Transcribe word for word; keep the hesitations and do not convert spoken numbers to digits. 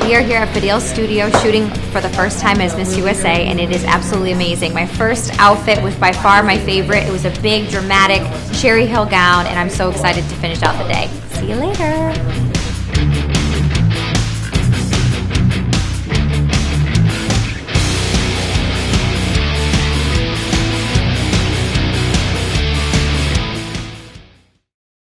We are here at Fadil's studio shooting for the first time as Miss U S A, and it is absolutely amazing. My first outfit was by far my favorite. It was a big, dramatic Cherry Hill gown, and I'm so excited to finish out the day. See you later.